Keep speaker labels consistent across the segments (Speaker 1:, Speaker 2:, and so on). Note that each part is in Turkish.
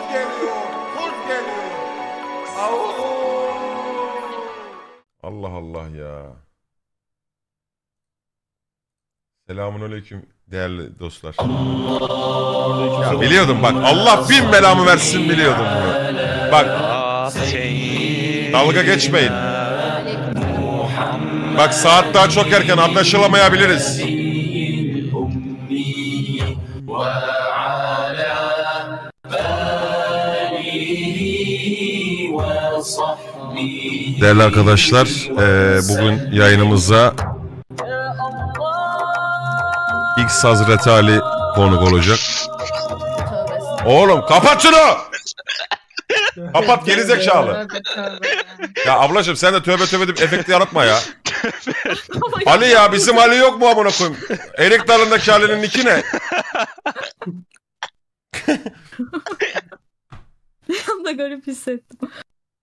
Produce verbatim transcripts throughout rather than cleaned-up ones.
Speaker 1: geliyor, kurt geliyor. Au. Allah Allah ya. Selamünaleyküm değerli dostlar. Ya biliyordum bak, Allah bin belamı versin, biliyordum bunu. Bak, dalga geçmeyin. Bak saat daha çok erken, anlaşılamayabiliriz. Değerli arkadaşlar, e, bugün yayınımıza X Hazreti Ali konuk olacak. Oğlum kapat şunu! Kapat gerizekalı. Ya ablacığım sen de tövbe tövbe deyip efekti yaratma ya. Ali ya, bizim Ali yok mu amına koyayım? Erik dalındaki Ali'nin iki ne?
Speaker 2: Ben de garip hissettim.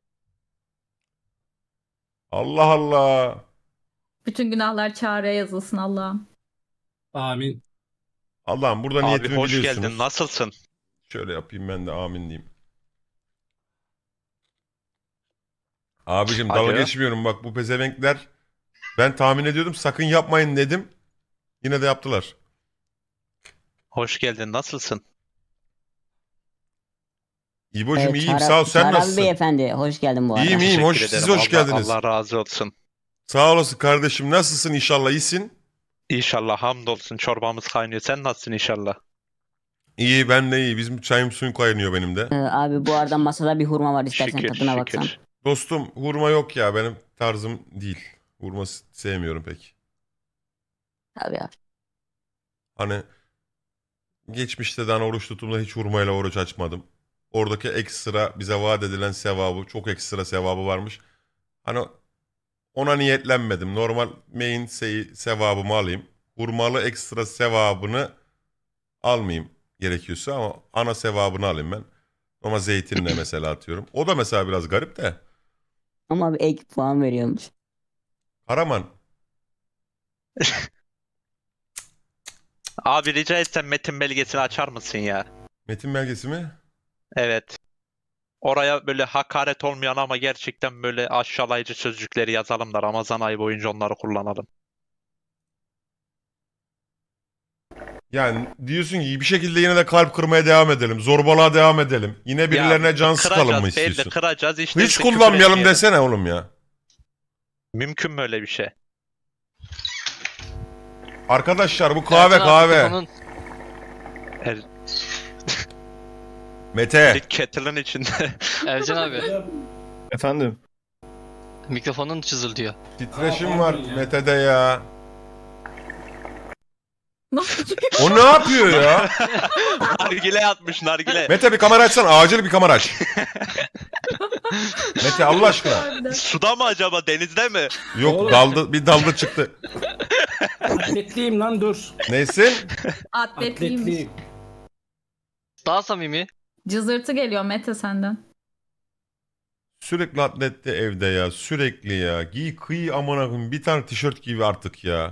Speaker 1: Allah Allah.
Speaker 2: Bütün günahlar çağrıya yazılsın Allah'ım.
Speaker 3: Amin.
Speaker 1: Allah'ım burada
Speaker 4: Abi
Speaker 1: niyetimi
Speaker 4: hoş
Speaker 1: biliyorsunuz.
Speaker 4: geldin, nasılsın?
Speaker 1: Şöyle yapayım ben de amin diyeyim. Abicim dalga
Speaker 4: Alo.
Speaker 1: geçmiyorum bak, bu pezevenkler, ben tahmin ediyordum, sakın yapmayın dedim. Yine de yaptılar.
Speaker 4: Hoş geldin, nasılsın?
Speaker 1: İbo'cum
Speaker 5: Ee,
Speaker 1: iyiyim
Speaker 5: Çağrı-
Speaker 1: sağ ol, sen
Speaker 5: Çağrı abi
Speaker 1: nasılsın?
Speaker 5: beyefendi hoş geldin bu arada.
Speaker 1: İyiyim iyiyim,
Speaker 4: Teşekkür
Speaker 1: hoş,
Speaker 4: ederim.
Speaker 1: siz hoş
Speaker 4: Allah-
Speaker 1: geldiniz.
Speaker 4: Allah razı olsun.
Speaker 1: Sağ olasın kardeşim, nasılsın, inşallah iyisin?
Speaker 4: İnşallah hamdolsun, çorbamız kaynıyor. Sen nasılsın inşallah?
Speaker 1: İyi, ben de iyi, bizim çayım suyum kaynıyor benim de.
Speaker 5: Ee, abi bu arada masada bir hurma var, istersen
Speaker 4: Şükür,
Speaker 5: tadına
Speaker 4: şükür.
Speaker 5: baksan.
Speaker 1: Dostum hurma yok ya, benim tarzım değil. Hurma s- sevmiyorum pek.
Speaker 5: Abi abi.
Speaker 1: Hani geçmişte de hani oruç tutumda hiç hurmayla oruç açmadım. Oradaki ekstra bize vaat edilen sevabı, çok ekstra sevabı varmış. Hani ona niyetlenmedim. Normal main se- sevabımı alayım. Hurmalı ekstra sevabını almayayım gerekiyorsa, ama ana sevabını alayım ben. Ama zeytinle mesela atıyorum. O da mesela biraz garip de.
Speaker 5: Ama bir ek puan veriyormuş.
Speaker 1: Karaman.
Speaker 4: Abi rica etsem metin belgesini açar mısın ya?
Speaker 1: Metin belgesi mi?
Speaker 4: Evet. Oraya böyle hakaret olmayan ama gerçekten böyle aşağılayıcı sözcükleri yazalım da Ramazan ayı boyunca onları kullanalım.
Speaker 1: Yani diyorsun ki bir şekilde yine de kalp kırmaya devam edelim. Zorbalığa devam edelim. Yine birilerine
Speaker 4: Ya,
Speaker 1: can sıkalım mı
Speaker 4: kıracağız, belli,
Speaker 1: istiyorsun?
Speaker 4: kıracağız işte.
Speaker 1: Hiç
Speaker 4: işte küfür
Speaker 1: kullanmayalım
Speaker 4: etmeyelim.
Speaker 1: desene oğlum ya.
Speaker 4: Mümkün mü öyle bir şey?
Speaker 1: Arkadaşlar bu kahve kahve.
Speaker 4: Er,
Speaker 1: Mete.
Speaker 4: bir kettle'ın içinde.
Speaker 6: Ercan abi,
Speaker 3: Efendim.
Speaker 6: mikrofonun çızıldıyor.
Speaker 1: Titreşim var Mete'de ya.
Speaker 2: Ne yapacak?
Speaker 1: O ne yapıyor ya?
Speaker 4: Nargile atmış nargile.
Speaker 1: Mete bir kamera açsana. Acil bir kamera aç. Mete Allah aşkına.
Speaker 2: Harbiden.
Speaker 4: Suda mı acaba, denizde mi?
Speaker 1: Yok
Speaker 3: Oğlum.
Speaker 1: daldı, bir daldı çıktı.
Speaker 3: Atletliyim lan dur.
Speaker 1: Neysin?
Speaker 2: Atletliymiş.
Speaker 3: Atletliyim.
Speaker 6: Daha samimi.
Speaker 2: Cızırtı geliyor Mete senden.
Speaker 1: Sürekli atletli evde ya. Sürekli ya. Giy kıy amına koyayım. Bir tane tişört giy artık ya.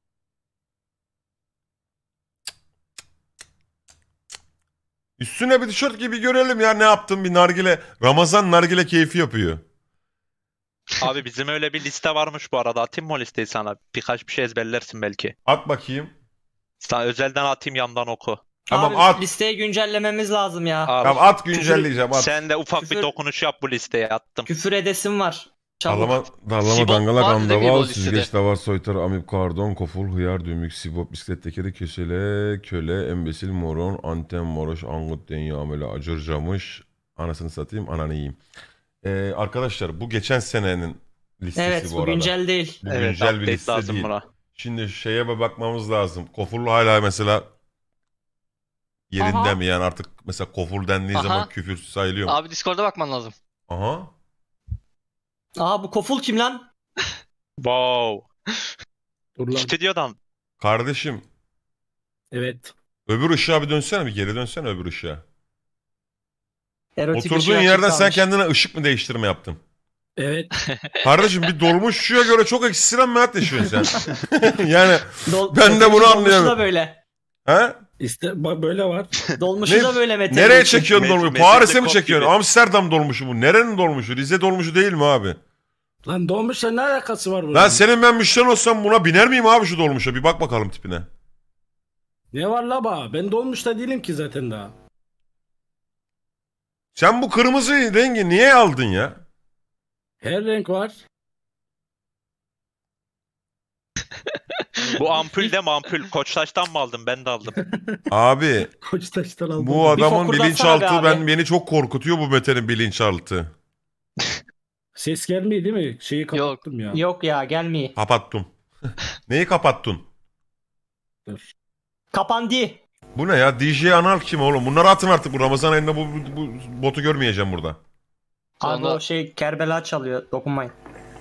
Speaker 1: Üstüne bir tişört gibi görelim ya, ne yaptın, bir nargile. Ramazan nargile keyfi yapıyor.
Speaker 4: Abi bizim öyle bir liste varmış bu arada. Atayım mı o listeyi sana? Birkaç bir şey ezberlersin belki.
Speaker 1: At bakayım.
Speaker 4: Sana özelden atayım, yandan oku.
Speaker 1: Tamam
Speaker 7: Abi,
Speaker 1: at.
Speaker 7: listeyi güncellememiz lazım ya.
Speaker 4: Al.
Speaker 1: Tamam at, güncelleyeceğim at.
Speaker 4: Sen de ufak
Speaker 7: Küfür-
Speaker 4: bir dokunuş yap bu listeye, attım.
Speaker 7: Küfür edesim var. Çabuk.
Speaker 1: Dallama, dallama
Speaker 6: Sibop
Speaker 1: dangalak
Speaker 6: vardı değil mi bu
Speaker 1: andaval,
Speaker 6: listede?
Speaker 1: süzgeç, davar, soytar, amip, kardon, koful, hıyar, dümük, sibop, bisiklet tekeri, kösele, köle, embesil, moron, anten, moroş, angut, denya, amele, acır, camış, anasını satayım, ananı yiyeyim. Ee, arkadaşlar bu geçen senenin listesi
Speaker 7: Evet
Speaker 1: bu
Speaker 7: bu
Speaker 1: arada.
Speaker 7: güncel değil.
Speaker 1: Bu
Speaker 4: Evet,
Speaker 1: güncel bir
Speaker 4: update
Speaker 1: liste
Speaker 4: lazım
Speaker 1: değil.
Speaker 4: buna.
Speaker 1: Şimdi şeye bir bakmamız lazım. Koful hala mesela yerinde
Speaker 6: Aha.
Speaker 1: mi? Yani artık mesela koful dendiği
Speaker 6: Aha.
Speaker 1: zaman küfür sayılıyor mu?
Speaker 6: Abi Discord'a bakman lazım.
Speaker 1: Aha.
Speaker 7: Aa bu koful kim lan?
Speaker 4: Wow.
Speaker 3: Dur lan.
Speaker 4: Stüdyodan.
Speaker 1: Kardeşim
Speaker 3: Evet.
Speaker 1: öbür ışığa bir dönsene, bir geri dönsene öbür ışığa.
Speaker 7: Erotik
Speaker 1: Oturduğun
Speaker 7: ışığı açık
Speaker 1: yerden sen
Speaker 7: kalmış.
Speaker 1: kendine ışık mı değiştirme yaptın?
Speaker 3: Evet.
Speaker 1: Kardeşim bir dolmuş ışığa göre çok ekstrem bir hayat yaşıyorsun sen. Yani
Speaker 7: Dol-
Speaker 1: ben de bunu
Speaker 7: Otobüsün dolmuşu
Speaker 1: anlayamıyorum.
Speaker 7: da böyle.
Speaker 1: He?
Speaker 3: İşte bak böyle var.
Speaker 7: Dolmuşu
Speaker 1: Ne-
Speaker 7: da böyle Mete.
Speaker 1: Nereye çekiyorsun
Speaker 4: Med-
Speaker 1: dolmuşu?
Speaker 4: Medvedev
Speaker 1: Paris'e mi
Speaker 4: kop
Speaker 1: çekiyorsun?
Speaker 4: gibi.
Speaker 1: Amsterdam dolmuşu bu. Nerenin dolmuşu? Rize dolmuşu değil mi abi?
Speaker 3: Lan dolmuşla ne alakası var bunun?
Speaker 1: Lan senin ben müşterin olsam buna biner miyim abi şu dolmuşa? Bir bak bakalım tipine.
Speaker 3: Ne var la ba? Ben dolmuşta değilim ki zaten daha.
Speaker 1: Sen bu kırmızı rengi niye aldın ya?
Speaker 3: Her renk var.
Speaker 4: Bu ampul de mi ampul? Koçtaş'tan mı aldın? Ben de aldım.
Speaker 1: Abi
Speaker 3: Koçtaş'tan aldım.
Speaker 1: bu adamın
Speaker 7: fokurdatsana
Speaker 1: bilinçaltı
Speaker 7: be abi.
Speaker 1: ben beni çok korkutuyor bu Mete'nin bilinçaltı.
Speaker 3: Ses gelmiyor değil mi? Şeyi kapattım ya.
Speaker 7: Yok ya gelmiyor.
Speaker 1: Kapattım. Neyi kapattın?
Speaker 3: Dur.
Speaker 7: Kapandı.
Speaker 1: Bu ne ya? D J Anal kim oğlum? Bunları atın artık bu Ramazan ayında bu, bu, bu botu görmeyeceğim burada.
Speaker 7: Abi
Speaker 6: Sonra-
Speaker 7: o şey Kerbela çalıyor. Dokunmayın.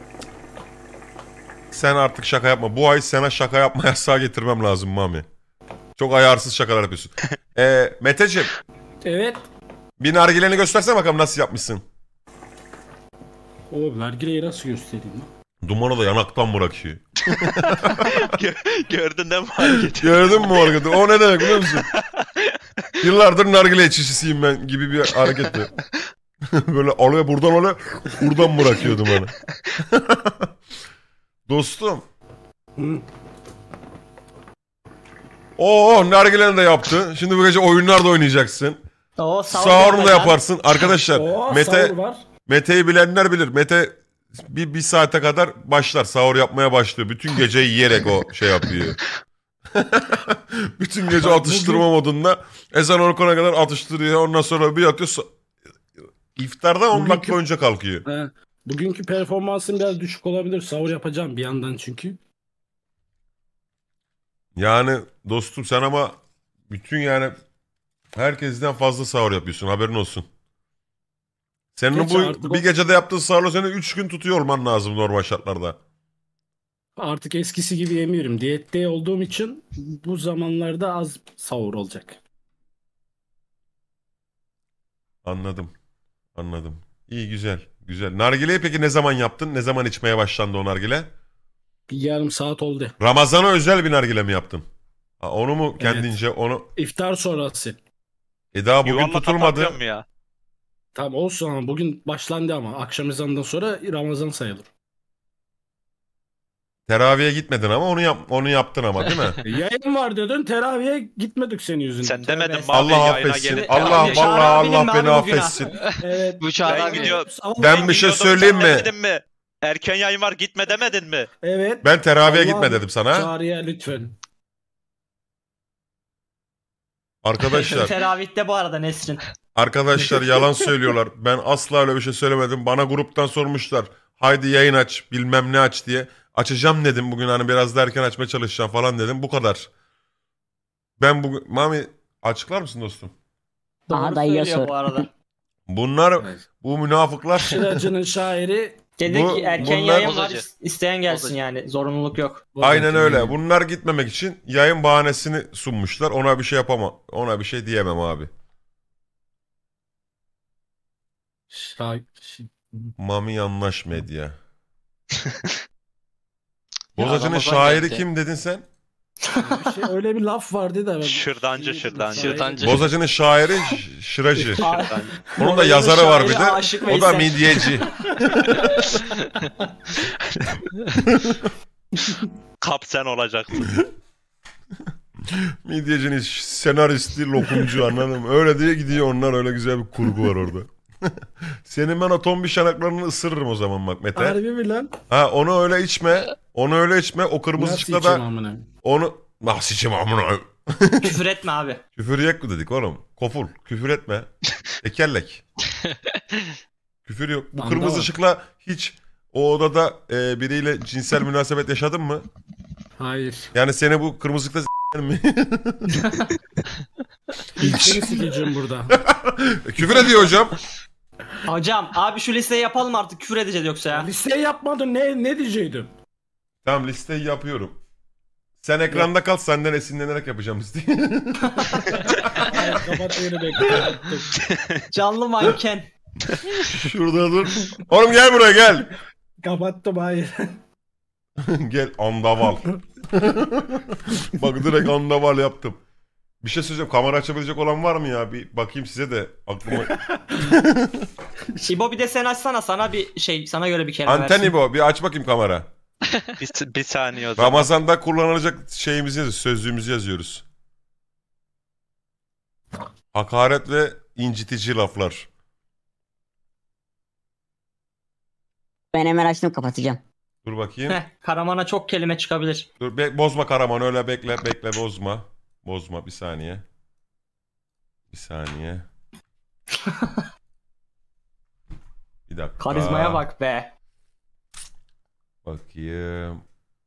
Speaker 1: Sen artık şaka yapma. Bu ay sana şaka yapma yasağı getirmem lazım Mami. Çok ayarsız şakalar yapıyorsun. Ee, Meteciğim
Speaker 3: Evet.
Speaker 1: bir nargileni göstersene bakalım nasıl yapmışsın.
Speaker 3: O nargileyi nasıl göstereyim lan?
Speaker 1: Dumanı da yanaktan bırakıyor.
Speaker 4: Gördün değil mi hareketi?
Speaker 1: Gördün mü o hareketi? O ne demek biliyor musun? Yıllardır nargile içicisiyim ben gibi bir hareketti. Böyle alıyor buradan alıyor, buradan bırakıyor dumanı. Dostum.
Speaker 3: Hı.
Speaker 1: Oo nargileni de yaptı. Şimdi bu gece oyunlar da oynayacaksın.
Speaker 7: O sağ
Speaker 1: Sahurunu da yaparsın. Arkadaşlar
Speaker 3: Oo,
Speaker 1: Mete
Speaker 3: sahur var.
Speaker 1: Mete'yi bilenler bilir. Mete bir, bir saate kadar başlar. Sahur yapmaya başlıyor. Bütün geceyi yiyerek o şey yapıyor. Bütün gece
Speaker 3: Bak,
Speaker 1: atıştırma
Speaker 3: bugün-
Speaker 1: modunda. Ezan okuna kadar atıştırıyor. Ondan sonra bir yatıyor. Sa- İftarda on
Speaker 3: Bugünkü-
Speaker 1: dakika önce kalkıyor.
Speaker 3: He. Bugünkü performansım biraz düşük olabilir. Sahur yapacağım bir yandan çünkü.
Speaker 1: Yani dostum sen ama bütün yani herkesten fazla sahur yapıyorsun. Haberin olsun. Senin
Speaker 3: Geç
Speaker 1: bu
Speaker 3: artık
Speaker 1: bir
Speaker 3: o-
Speaker 1: gecede yaptığın sahurla seni üç gün tutuyor olman lazım normal şartlarda.
Speaker 3: Artık eskisi gibi yemiyorum. Diyette olduğum için bu zamanlarda az sahur olacak.
Speaker 1: Anladım. Anladım. İyi güzel. Güzel. Nargileyi peki ne zaman yaptın? Ne zaman içmeye başlandı o nargile?
Speaker 3: Bir yarım saat oldu.
Speaker 1: Ramazan'a özel bir nargile mi yaptın? Ha, onu mu
Speaker 3: Evet.
Speaker 1: kendince onu...
Speaker 3: İftar sonrası.
Speaker 1: E daha bugün
Speaker 4: Yuvarlak
Speaker 1: tutulmadı.
Speaker 4: atabiliyor mu ya?
Speaker 3: Tamam olsun ama bugün başlandı ama akşam ezanından sonra Ramazan sayılır.
Speaker 1: Teraviye gitmedin ama onu yap onu yaptın ama değil mi?
Speaker 3: E, Yayın var dedin teraviye gitmedik senin yüzünden.
Speaker 4: Sen demedin mi abi
Speaker 1: Allah
Speaker 4: yayına
Speaker 1: affetsin.
Speaker 4: gelip-
Speaker 1: Allah
Speaker 7: Abi, Çağrı
Speaker 1: vallahi
Speaker 7: abinin
Speaker 1: Allah
Speaker 7: mi
Speaker 1: beni
Speaker 7: abi bu günah?
Speaker 1: affetsin.
Speaker 3: Evet.
Speaker 6: Bu Çağrı
Speaker 4: Ben
Speaker 6: abi.
Speaker 4: gidiyor-
Speaker 3: Allah-
Speaker 1: Ben bir şey
Speaker 4: Gidiyordum,
Speaker 1: söyleyeyim
Speaker 4: sen
Speaker 1: mi?
Speaker 4: demedin mi? Erken yayın var gitme demedin mi?
Speaker 3: Evet.
Speaker 1: Ben teraviye
Speaker 3: Allah-
Speaker 1: gitme dedim sana.
Speaker 3: Çağrı'ya lütfen.
Speaker 1: Arkadaşlar,
Speaker 7: Teravihte bu arada Nesrin.
Speaker 1: arkadaşlar yalan söylüyorlar. Ben asla öyle bir şey söylemedim. Bana gruptan sormuşlar. Haydi yayın aç, bilmem ne aç diye. Açacağım dedim bugün hani biraz da erken açmaya çalışacağım falan dedim. Bu kadar. Ben bugün... Mami açıklar mısın dostum?
Speaker 7: Doğru
Speaker 5: Aha, dayıya
Speaker 7: söylüyor
Speaker 5: sor.
Speaker 7: bu arada.
Speaker 1: Bunlar,
Speaker 3: Evet.
Speaker 1: bu münafıklar...
Speaker 3: Şıracı'nın şairi.
Speaker 7: Dedi
Speaker 1: Bu-
Speaker 7: ki erken
Speaker 1: bunlar-
Speaker 7: yayın var
Speaker 6: Bozacı.
Speaker 7: isteyen gelsin
Speaker 6: Bozacı.
Speaker 7: yani. Zorunluluk yok.
Speaker 1: Aynen öyle. Bunlar gitmemek için yayın bahanesini sunmuşlar. Ona bir şey yapamam. Ona bir şey diyemem abi.
Speaker 3: Şa- ş-
Speaker 1: Mami Yanlış Medya.
Speaker 6: Ya
Speaker 1: Bozacı'nın
Speaker 6: Ramazan
Speaker 1: şairi
Speaker 6: geldi.
Speaker 1: kim dedin sen?
Speaker 3: bir şey, öyle bir laf vardı da. ben-
Speaker 4: Şırdancı, şırdancı.
Speaker 6: Şırdancı.
Speaker 1: Bozacı'nın şairi Ş- Şıracı.
Speaker 7: Aa,
Speaker 1: Onun da yazarı var bir de.
Speaker 7: Aşık
Speaker 1: O da
Speaker 7: Veysel.
Speaker 1: midyeci.
Speaker 4: Kap sen olacaksın.
Speaker 1: Midyecinin ş- senaristi, lokumcu anladın mı? Öyle diye gidiyor onlar, öyle güzel bir kurgu var orada. Senin ben o tombiş yanaklarını ısırırım o zaman bak Mete.
Speaker 3: Harbi mi lan?
Speaker 1: Ha onu öyle içme. Onu öyle içme. O kırmızı
Speaker 3: Nasıl
Speaker 1: ışıkta
Speaker 3: içeyim
Speaker 1: da
Speaker 3: amına?
Speaker 1: onu... Nasıl içeyim amına?
Speaker 7: Küfür etme abi.
Speaker 1: Küfür yok mu dedik oğlum? Koful. Küfür etme. Tekerlek. Küfür yok. Bu
Speaker 3: Anda
Speaker 1: kırmızı
Speaker 3: var.
Speaker 1: ışıkla hiç o odada e, biriyle cinsel münasebet yaşadın mı?
Speaker 3: Hayır.
Speaker 1: Yani seni bu kırmızı ışıkta s**ler mi?
Speaker 3: İlk seni sikeceğim burada.
Speaker 1: Küfür ediyor hocam.
Speaker 7: Hocam abi şu listeyi yapalım artık küfür edeceğiz yoksa ya.
Speaker 3: Listeyi yapmadın ne ne diyecektim?
Speaker 1: Tamam listeyi yapıyorum. Sen ekranda kal, senden esinlenerek yapacağım listeyi.
Speaker 3: Kapat yeri bekle.
Speaker 7: Canlı manken.
Speaker 1: Şurada dur. Oğlum gel buraya gel.
Speaker 3: Kapattım hayır.
Speaker 1: Gel andaval. Bak direkt andaval yaptım. Bir şey söyleyeceğim. Kamera açabilecek olan var mı ya? Bir bakayım size de aklıma.
Speaker 7: İbo bir de sen açsana, sana bir şey, sana göre bir kelime
Speaker 1: Anten
Speaker 7: versin.
Speaker 1: İbo bir aç bakayım kamera.
Speaker 4: Bir, bir saniye o zaman.
Speaker 1: Ramazan'da kullanılacak şeyimizi yazıyoruz. Sözlüğümüzü yazıyoruz. Hakaret ve incitici laflar.
Speaker 5: Ben hemen açtım, kapatacağım.
Speaker 1: Dur bakayım.
Speaker 7: Heh, Karaman'a çok kelime çıkabilir.
Speaker 1: Dur be- bozma Karaman öyle bekle bekle bozma. Bozma bir saniye. Bir saniye. Bir dakika.
Speaker 7: Karizmaya bak be.
Speaker 1: Bakayım.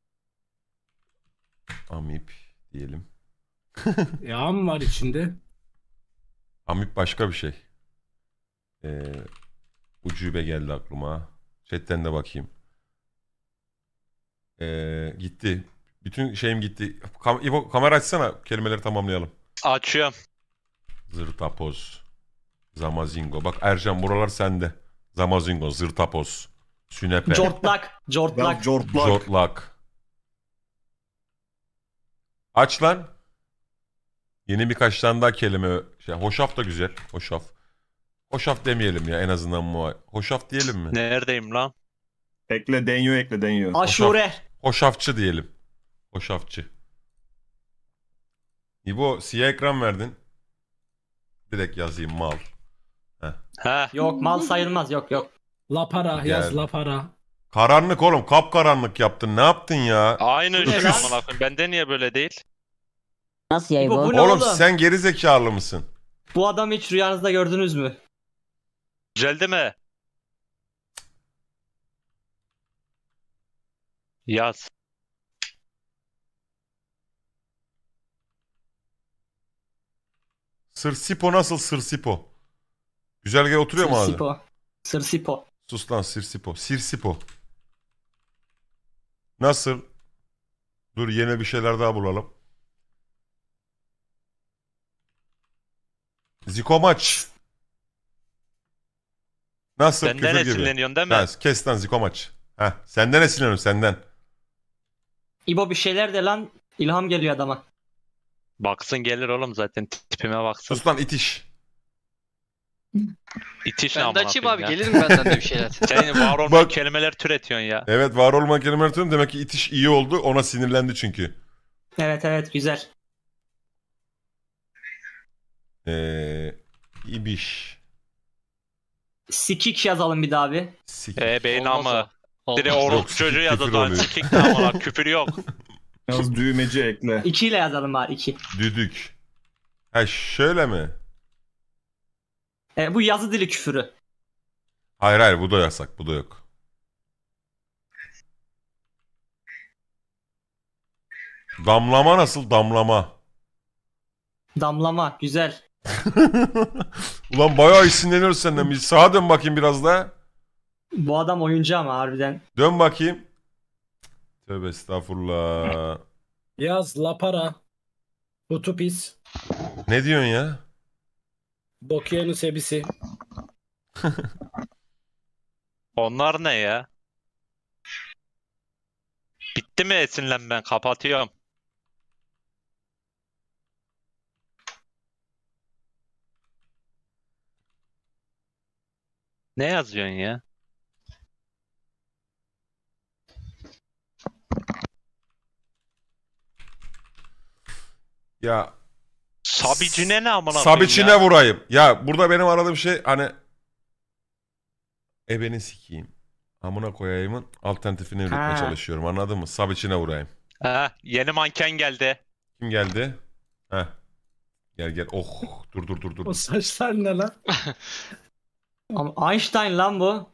Speaker 1: Amip diyelim.
Speaker 3: Yağ mı var içinde?
Speaker 1: Amip başka bir şey. Ee, ucube geldi aklıma. Chatten de bakayım. Ee, gitti. Bütün şeyim gitti. Kam İbo, kamera açsana. Kelimeleri tamamlayalım.
Speaker 4: Açıyorum.
Speaker 1: Zırtapoz. Zamazingo. Bak Ercan buralar sende. Zamazingo, zırtapoz. Sünepe.
Speaker 7: Cortlak.
Speaker 8: Ya
Speaker 7: Cortlak.
Speaker 8: cortlak.
Speaker 1: Jortlak. Aç lan. Yeni birkaç tane daha kelime. Şey, hoşaf da güzel. Hoşaf. Hoşaf demeyelim ya en azından mu? Hoşaf diyelim mi?
Speaker 4: Neredeyim lan?
Speaker 8: Ekle denyo ekle denyo.
Speaker 7: Aşure.
Speaker 1: Hoşafçı diyelim. Hoşafçı. İbo siyah ekran verdin. Direkt yazayım mal.
Speaker 4: Ha.
Speaker 7: Yok, mal sayılmaz, yok yok.
Speaker 3: La para yaz
Speaker 1: Geldi.
Speaker 3: la para.
Speaker 1: Karanlık oğlum. Kapkaranlık yaptın. Ne yaptın ya?
Speaker 4: Aynı
Speaker 7: Ne
Speaker 4: şey
Speaker 7: lan?
Speaker 4: amına koyayım. Bende niye böyle değil?
Speaker 5: Nasıl ya
Speaker 7: İbo,
Speaker 5: bu?
Speaker 7: bu ne
Speaker 1: Oğlum
Speaker 7: oğlum?
Speaker 1: sen geri zekalı mısın?
Speaker 7: Bu adamı hiç rüyanızda gördünüz mü?
Speaker 4: Düzeldi mi? Yaz.
Speaker 1: Sırsipo nasıl sırsipo? Güzelge oturuyor mu ağzı?
Speaker 7: Sırsipo. Sırsipo.
Speaker 1: Sus lan sirsipo. Sirsipo. Nasıl? Dur yine bir şeyler daha bulalım. Zikomaç. Nasıl?
Speaker 4: Senden
Speaker 1: Küfür gibi.
Speaker 4: esinleniyorsun değil mi?
Speaker 1: Ha, kes lan zikomaç. Heh, senden esinleniyorum senden.
Speaker 7: İbo bir şeyler de lan, ilham geliyor adama.
Speaker 4: Baksın gelir oğlum zaten. Tipime baksın.
Speaker 1: Sus lan itiş.
Speaker 4: İtiş ne
Speaker 6: Ben de
Speaker 4: amına
Speaker 6: açayım abi,
Speaker 4: koyayım ya.
Speaker 6: gelir mi benden de bir şeyler?
Speaker 4: Senin var olmayan
Speaker 1: Bak-
Speaker 4: kelimeler türetiyorsun ya.
Speaker 1: Evet var olmayan kelimeler tutuyorum. Demek ki itiş iyi oldu. Ona sinirlendi çünkü.
Speaker 7: Evet evet, güzel.
Speaker 1: Ee, ibiş.
Speaker 7: Sikik yazalım bir daha abi.
Speaker 1: Sik.
Speaker 4: E beyin
Speaker 6: Olmaz
Speaker 4: ama.
Speaker 6: o.
Speaker 4: Direkt
Speaker 6: Olmaz.
Speaker 1: Yok,
Speaker 4: orospu çocuğu
Speaker 1: sikik
Speaker 4: yazdı
Speaker 1: küfür
Speaker 4: lan.
Speaker 1: oluyor.
Speaker 4: Sikik ne amına küfür yok.
Speaker 8: Yaz düğmeci ekle.
Speaker 7: İki ile yazalım bari, iki.
Speaker 1: Düdük. Ha şöyle mi?
Speaker 7: E, bu yazı dili küfürü.
Speaker 1: Hayır hayır bu da yasak. Bu da yok. Damlama nasıl? Damlama.
Speaker 7: Damlama, güzel.
Speaker 1: Ulan bayağı isimleniyoruz senden. Bir sağa dön bakayım biraz daha.
Speaker 7: Bu adam oyuncu ama harbiden.
Speaker 1: Dön bakayım. Tövbe estağfurullah.
Speaker 3: Yaz la para. Kutu pis.
Speaker 1: Ne diyorsun ya?
Speaker 3: Bokiyanı sebisi.
Speaker 4: Onlar ne ya? Bitti mi esinlenmen? Kapatıyorum. Ne yazıyorsun ya?
Speaker 1: Ya
Speaker 4: Sabicine ne amına koyayım
Speaker 1: Sabiçine
Speaker 4: ya?
Speaker 1: vurayım. Ya burada benim aradığım şey hani ebeni sikeyim. Amına koyayımın alternatifini üretmeye
Speaker 7: Ha.
Speaker 1: çalışıyorum. Anladın mı? Sabiçine vurayım.
Speaker 4: Ha, yeni manken geldi.
Speaker 1: Kim geldi? Heh. Gel gel. Oh. Dur dur dur dur.
Speaker 3: O saçlar ne lan?
Speaker 7: Ama Einstein lan bu.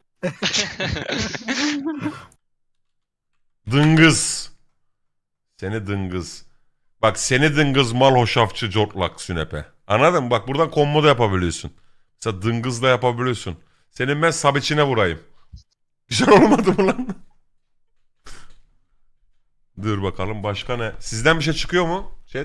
Speaker 1: Dıngız. Seni dıngız. Bak seni dıngız mal hoşafçı cortlak sünepe. Anladın mı? Bak buradan kombo da yapabiliyorsun. Mesela dıngız da yapabiliyorsun. Senin ben sabiçine vurayım. Güzel olmadı mı lan? Dur bakalım başka ne? Sizden bir şey çıkıyor mu? Chat.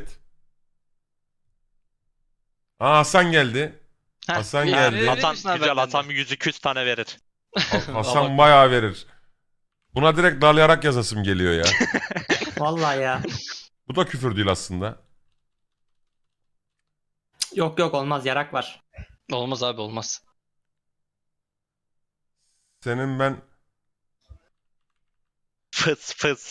Speaker 1: Aa Hasan geldi.
Speaker 6: Heh,
Speaker 1: Hasan
Speaker 6: bir-
Speaker 1: geldi.
Speaker 6: verir
Speaker 4: Hasan
Speaker 6: misin abi
Speaker 4: güzel,
Speaker 6: benden de?
Speaker 4: Hasan bir yüz iki yüz tane verir.
Speaker 1: Hasan bayağı verir. Buna direkt dalayarak yazasım geliyor ya.
Speaker 7: Vallahi ya.
Speaker 1: Bu da küfür değil aslında.
Speaker 7: Yok yok olmaz yarak var.
Speaker 6: Olmaz abi olmaz.
Speaker 1: Senin ben
Speaker 4: Fıs fıs.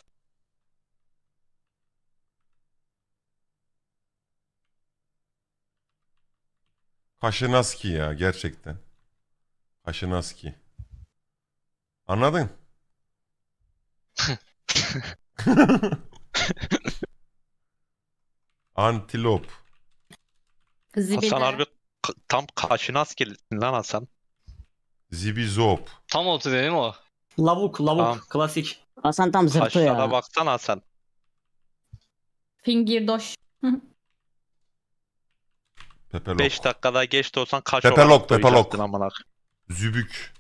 Speaker 1: Kaşınaski ya gerçekten. Kaşınaski. Anladın? Antilop.
Speaker 2: Zibide.
Speaker 4: Hasan harbi k- tam kaşınas gelsin lan Hasan.
Speaker 1: Zibizop.
Speaker 6: Tam oldu değil mi o?
Speaker 7: Lavuk lavuk
Speaker 4: Tamam.
Speaker 7: klasik.
Speaker 5: Hasan tam zırtı
Speaker 4: Kaşlara
Speaker 5: ya.
Speaker 4: baksana Hasan.
Speaker 2: Fingirdoş.
Speaker 1: Pepelok.
Speaker 4: beş dakikada geç de olsan kaş
Speaker 1: Pepelok,
Speaker 4: olarak
Speaker 1: pepelok.
Speaker 4: doyacaktın amına koyayım.
Speaker 1: Zübük.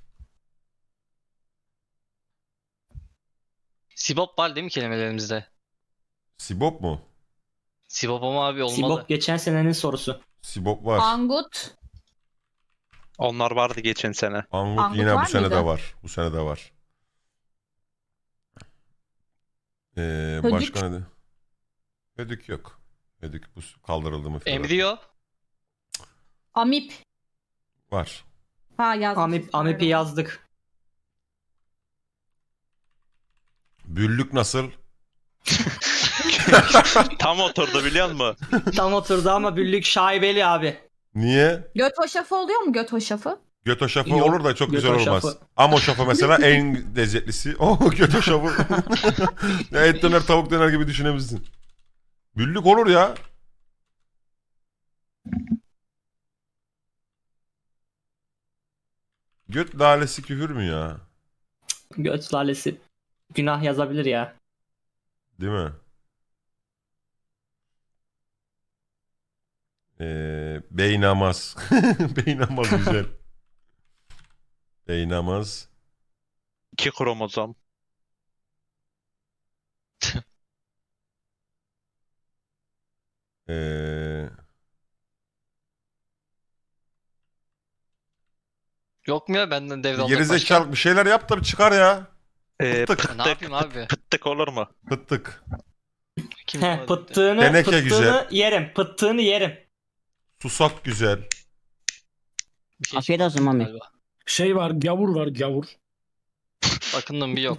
Speaker 6: Sibop var değil mi kelimelerimizde?
Speaker 1: Sibop mu?
Speaker 6: Sibop ama abi olmalı.
Speaker 7: Sibop geçen senenin sorusu.
Speaker 1: Sibop var.
Speaker 2: Angut.
Speaker 1: Angut,
Speaker 4: Onlar vardı geçen sene.
Speaker 2: Angut
Speaker 1: yine bu
Speaker 2: var
Speaker 1: sene de
Speaker 2: mıydı?
Speaker 1: var. Bu sene de var. Ee,
Speaker 2: Hödük.
Speaker 1: başka ne? Hödük yok. Hödük bu kaldırıldı mı? falan.
Speaker 6: Embriyo.
Speaker 2: Amip.
Speaker 1: Var.
Speaker 2: Ha yazmış.
Speaker 7: Amip, Amip'i yazdık.
Speaker 1: Büllük nasıl?
Speaker 4: Tam oturdu biliyor musun?
Speaker 7: Tam oturdu ama büllük şaibeli abi.
Speaker 1: Niye?
Speaker 2: Göt hoşafı oluyor mu göt hoşafı?
Speaker 1: Göt hoşafı
Speaker 7: Yok,
Speaker 1: olur da çok
Speaker 7: göt
Speaker 1: güzel
Speaker 7: hoşafı.
Speaker 1: olmaz. Am hoşafı mesela en lezzetlisi. O göt hoşafı. Ya et döner tavuk döner gibi düşünebilirsin. Büllük olur ya. Göt lalesi küfür mü ya?
Speaker 7: Göt lalesi. Günah yazabilir ya.
Speaker 1: Değil mi? Ee, beynamaz. Beynamaz güzel. Beynamaz.
Speaker 4: İki kromozom.
Speaker 1: Ee,
Speaker 6: Yok mu ya benden devralmak
Speaker 1: gerizekalı bir şeyler yap da bir çıkar ya.
Speaker 4: Ee,
Speaker 1: Pıttık.
Speaker 6: başka? Ne yapayım abi?
Speaker 4: Pıttık olur mu?
Speaker 1: Pıttık.
Speaker 6: Kim
Speaker 7: He,
Speaker 6: var?
Speaker 7: pıttığını,
Speaker 1: Teneke
Speaker 7: pıttığını
Speaker 1: güzel.
Speaker 7: yerim. Pıttığını yerim.
Speaker 1: Susak güzel.
Speaker 6: Bir şey
Speaker 5: Afiyet olsun Mami.
Speaker 6: galiba.
Speaker 3: Şey var, gavur var, gavur.
Speaker 6: Bakındım bir yok.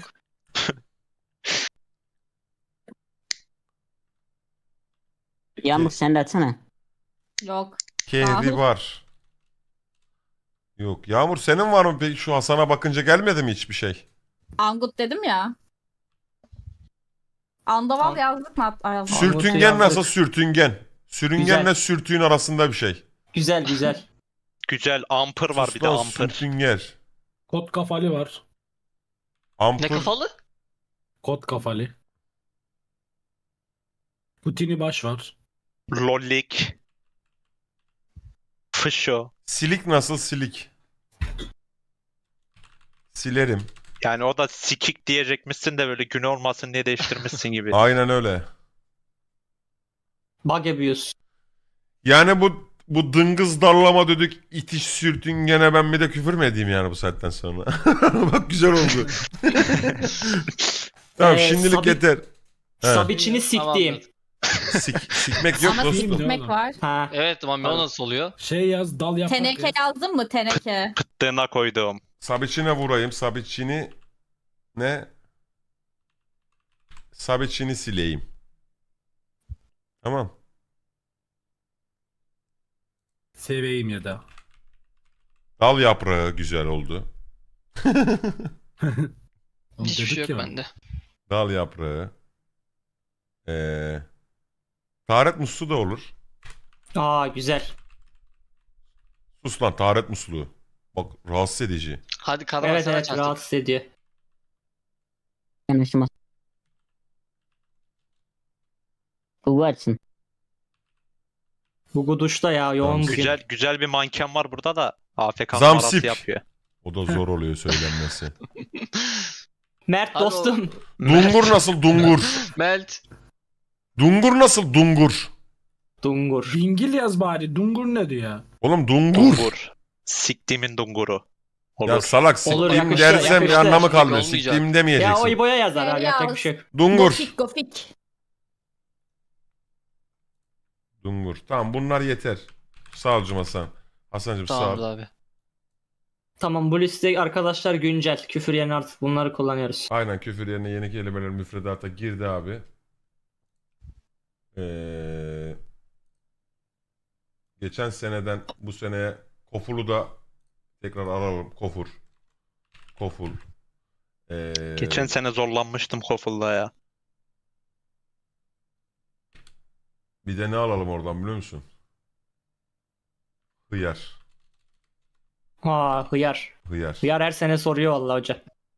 Speaker 5: Yağmur sen de atsana.
Speaker 2: Yok.
Speaker 1: Kehri
Speaker 2: Yağmur.
Speaker 1: var. Yok. Yağmur senin var mı peki? Şu Hasan'a bakınca gelmedi mi hiçbir şey?
Speaker 2: Angut dedim ya. Andaval
Speaker 7: Tamam.
Speaker 2: yazdık mı? Hatta yazdık.
Speaker 7: Angut
Speaker 1: Sürtüngen
Speaker 7: yazdık.
Speaker 1: nasıl sürtüngen? Sürüngenle
Speaker 7: Güzel.
Speaker 1: sürtüğün arasında bir şey.
Speaker 7: Güzel güzel.
Speaker 4: Güzel ampır var bir de
Speaker 1: Susla,
Speaker 4: ampır.
Speaker 1: Sürtünger.
Speaker 3: Kot kafalı var.
Speaker 1: Ampır.
Speaker 6: Ne kafalı?
Speaker 3: Kot kafalı. Putini baş var.
Speaker 4: Lollik. Fışo.
Speaker 1: Silik nasıl silik? Silerim.
Speaker 4: Yani o da sikik diyecekmişsin de böyle gün olmasın diye değiştirmişsin gibi.
Speaker 1: Aynen öyle.
Speaker 7: Bug abuse.
Speaker 1: Yani bu bu dıngız darlama düdük itiş sürtüngene ben bir de küfür mü edeyim yani bu saatten sonra? Bak güzel oldu. Tamam
Speaker 7: Ee,
Speaker 1: şimdilik
Speaker 7: Sabi-
Speaker 1: yeter. He.
Speaker 7: Sabiçini siktiğim.
Speaker 6: Tamamdır.
Speaker 1: Sik, sikmek yok
Speaker 2: Ama
Speaker 1: dostum.
Speaker 3: Değil mi?
Speaker 2: sikmek var.
Speaker 7: Ha.
Speaker 6: Evet Mami o nasıl oluyor?
Speaker 3: Şey yaz, dal yaprak
Speaker 2: Teneke
Speaker 3: yaz.
Speaker 2: yazdın mı? Teneke.
Speaker 4: Pıttığına koyduğum.
Speaker 1: Sabiçine vurayım. Sabiçini ne? Sabiçini sileyim. Tamam.
Speaker 3: Seveyim ya da.
Speaker 1: Dal yaprağı güzel oldu.
Speaker 3: Onu
Speaker 6: Hiçbir şey
Speaker 3: dedik
Speaker 6: yok
Speaker 3: ya.
Speaker 6: bende.
Speaker 1: Dal yaprağı. Ee, taharet musluğu da olur.
Speaker 7: Aa güzel.
Speaker 1: Sus lan taharet musluğu. Bak rahatsız edici.
Speaker 6: Hadi karar
Speaker 7: Evet
Speaker 6: sana
Speaker 7: evet
Speaker 6: çarptık.
Speaker 7: rahatsız ediyor.
Speaker 5: Yanlışım Bu açsın.
Speaker 7: Bu duşta ya yoğun
Speaker 1: Tamam,
Speaker 7: bugün.
Speaker 4: Güzel güzel bir manken var burada da A F K
Speaker 1: Zamsip.
Speaker 4: numarası yapıyor.
Speaker 1: O da zor oluyor söylenmesi.
Speaker 7: Mert
Speaker 6: Abi o-
Speaker 7: dostum.
Speaker 1: Dungur nasıl dungur?
Speaker 6: Melt.
Speaker 1: Dungur nasıl dungur?
Speaker 7: Dungur.
Speaker 3: Dingil yaz bari. Dungur ne diyor ya?
Speaker 1: Oğlum dungur.
Speaker 4: Dungur. Siktimin dunguru. Olur.
Speaker 1: Ya salak
Speaker 7: Olur,
Speaker 1: siktiğim
Speaker 7: yakıştı,
Speaker 1: dersem bir
Speaker 7: yakıştı.
Speaker 1: anlamı kalmıyor.
Speaker 6: Olmayacak.
Speaker 1: Siktiğim
Speaker 7: Ya
Speaker 1: demeyeceksin.
Speaker 7: o İbo'ya yazar abi
Speaker 2: Şey
Speaker 7: yapacak
Speaker 2: yaz.
Speaker 7: bir şey yok.
Speaker 1: Dungur.
Speaker 2: Gofik gofik.
Speaker 1: Dungur. Tamam bunlar yeter. Sağ ol Hasan. Hasan'cığım sağ
Speaker 6: Tamamdır
Speaker 1: ol.
Speaker 6: abi.
Speaker 7: Tamam bu liste arkadaşlar güncel. Küfür yerine artık bunları kullanıyoruz.
Speaker 1: Aynen küfür yerine yeni kelimeler müfredata girdi abi. Ee, geçen seneden bu seneye Koful'u da tekrar alalım. Kofur. Koful. Ee,
Speaker 4: Geçen sene zorlanmıştım Koful'da ya.
Speaker 1: Bir de ne alalım oradan biliyor musun? Hıyar.
Speaker 7: Ha hıyar.
Speaker 1: Hıyar.
Speaker 7: Hıyar her sene soruyor vallahi hocam.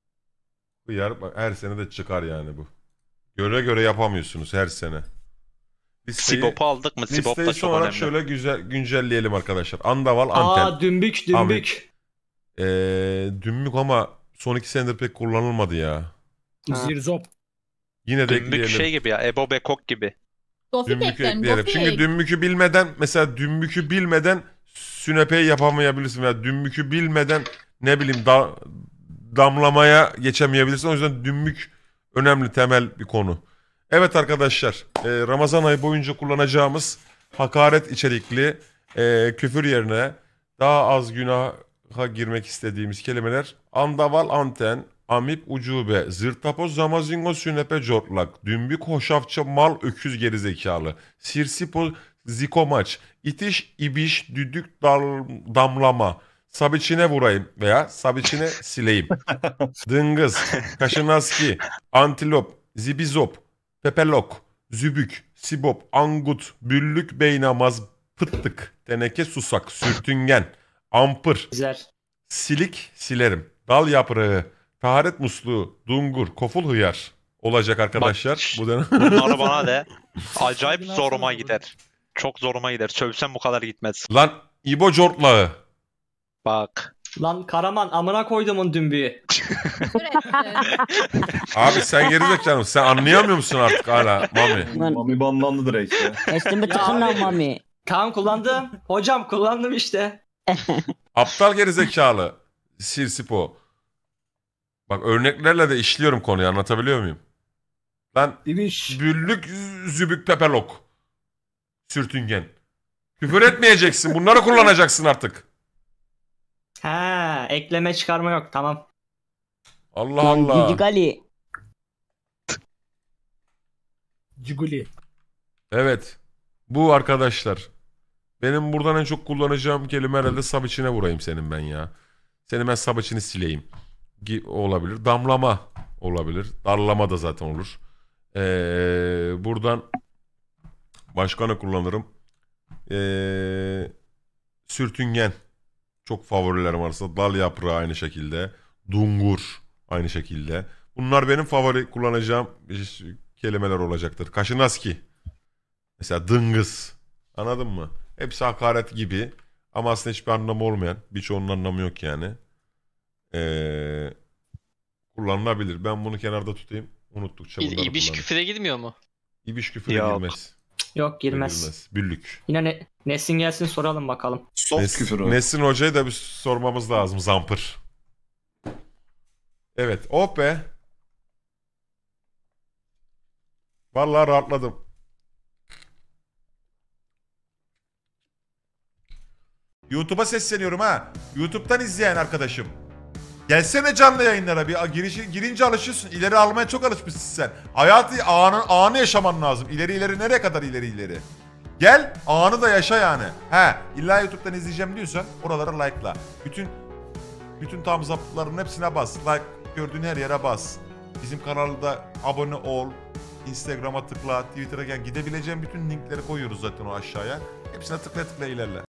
Speaker 1: Hıyar bak, her sene de çıkar yani bu. Göre göre yapamıyorsunuz her sene. Listeyi,
Speaker 4: Sibop'u aldık mı? Sibop
Speaker 1: listeyi
Speaker 4: da
Speaker 1: son
Speaker 4: çok
Speaker 1: olarak
Speaker 4: önemli.
Speaker 1: şöyle güzel güncelleyelim arkadaşlar. Andaval, Anten.
Speaker 7: Aa dümbük dümbük.
Speaker 1: Ee, dümbük ama son iki senedir pek kullanılmadı ya.
Speaker 7: Ha.
Speaker 3: Zirzop.
Speaker 1: Yine de
Speaker 4: Dümbük
Speaker 1: ekleyelim.
Speaker 4: şey gibi ya. Ebo Bekok gibi.
Speaker 2: Gofik
Speaker 1: Dümbük'ü
Speaker 2: eklerim.
Speaker 1: ekleyelim.
Speaker 2: Gofik.
Speaker 1: Çünkü dümbükü bilmeden mesela dümbükü bilmeden sünepeyi yapamayabilirsin veya dümbükü bilmeden ne bileyim da, damlamaya geçemeyebilirsin. O yüzden dümbük önemli temel bir konu. Evet arkadaşlar e, Ramazan ayı boyunca kullanacağımız hakaret içerikli e, küfür yerine daha az günaha girmek istediğimiz kelimeler andaval, anten, amip, ucube, zırtapoz, zamazingo, sünepe, cortlak, dümbük, hoşafça, mal, öküz, gerizekalı, sirsipo, zikomaç, itiş, ibiş, düdük, dal, damlama, sabiçine vurayım veya sabiçine sileyim, dıngız, kaşınaski, antilop, zibizop, pepelok, zübük, sibop, angut, büllük, beynamaz, pıttık, teneke, susak, sürtüngen, ampır,
Speaker 7: Güzel.
Speaker 1: silik, silerim, dal yaprağı, taharet musluğu, dungur, koful, hıyar olacak arkadaşlar.
Speaker 4: Bak,
Speaker 1: Bu dönem.
Speaker 4: Bunları bana de. Acayip zoruma gider. Çok zoruma gider. Sövsem bu kadar gitmez.
Speaker 1: Lan İbo cortlağı.
Speaker 4: Bak.
Speaker 7: Lan Karaman amına koydumun dümbüğü.
Speaker 2: Küfür etti.
Speaker 1: Abi sen gerizekalı mısın? Sen anlayamıyor musun artık hala Mami?
Speaker 5: Lan
Speaker 8: Mami banlandı direkt ya.
Speaker 5: esneme
Speaker 7: Ya
Speaker 5: tıkın lan
Speaker 7: abi.
Speaker 5: mami.
Speaker 7: Tamam kullandım. Hocam kullandım işte.
Speaker 1: Aptal gerizekalı. Sirsipo. Bak örneklerle de işliyorum konuyu, anlatabiliyor muyum? Lan
Speaker 3: İbiş.
Speaker 1: büllük, zübük, pepelok. Sürtüngen. Küfür etmeyeceksin. Bunları kullanacaksın artık.
Speaker 7: He ekleme çıkarma yok tamam.
Speaker 1: Allah
Speaker 5: Lan
Speaker 1: Allah.
Speaker 5: Cücük Ali.
Speaker 3: Ciguli.
Speaker 1: Evet. Bu arkadaşlar. Benim buradan en çok kullanacağım kelime herhalde sab içine vurayım senin ben ya. Senin ben sab içini sileyim. Gi- olabilir. Damlama olabilir. Darlama da zaten olur. Ee, buradan başka ne kullanırım? Ee, sürtüngen. Çok favorilerim arasında. Dal yaprağı aynı şekilde. Dungur aynı şekilde. Bunlar benim favori kullanacağım kelimeler olacaktır. Kaşınaski. Mesela dıngız. Anladın mı? Hepsi hakaret gibi. Ama aslında hiçbir anlamı olmayan. Birçoğunun anlamı yok yani. Ee, kullanılabilir. Ben bunu kenarda tutayım. Unuttukça
Speaker 6: İ-
Speaker 1: bunları
Speaker 6: İbiş
Speaker 1: kullanırım.
Speaker 6: küfüre girmiyor mu?
Speaker 1: İbiş küfüre
Speaker 4: Yok.
Speaker 1: girmez.
Speaker 7: Yok girmez.
Speaker 1: Büllük.
Speaker 7: Yine ne, Nesin gelsin soralım bakalım.
Speaker 8: Soft
Speaker 1: Nes-
Speaker 8: küfür o.
Speaker 1: Nesin Hoca'yı da bir sormamız lazım. Zampır. Evet. Oh be. Vallahi rahatladım. YouTube'a sesleniyorum ha. YouTube'dan izleyen arkadaşım. Gelsene canlı yayınlara bir girişi, girince alışıyorsun. İleri almaya çok alışmışsın sen. Hayatı anı, anı yaşaman lazım. İleri ileri nereye kadar ileri ileri? Gel anı da yaşa yani. He illa YouTube'dan izleyeceğim diyorsan oralara like'la. Bütün bütün thumbs up'ların hepsine bas. Like gördüğün her yere bas. Bizim kanalda abone ol. Instagram'a tıkla, Twitter'a gel. Gidebileceğin bütün linkleri koyuyoruz zaten o aşağıya. Hepsine tıkla tıkla ilerle.